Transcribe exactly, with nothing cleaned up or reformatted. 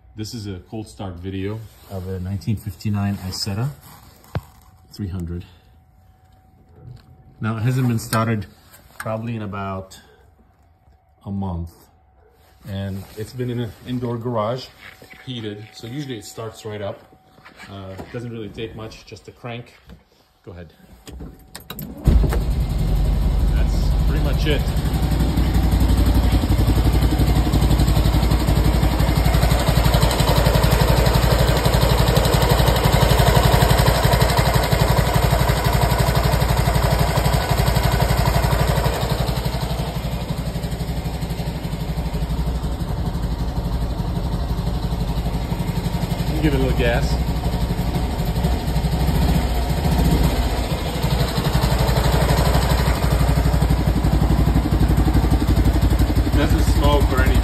This is a cold start video of a nineteen fifty-nine Isetta three hundred. Now it hasn't been started probably in about a month, and it's been in an indoor garage, heated, so usually it starts right up. Uh, doesn't really take much, just a crank. Go ahead. That's pretty much it. Give it a little gas. Doesn't smoke or anything.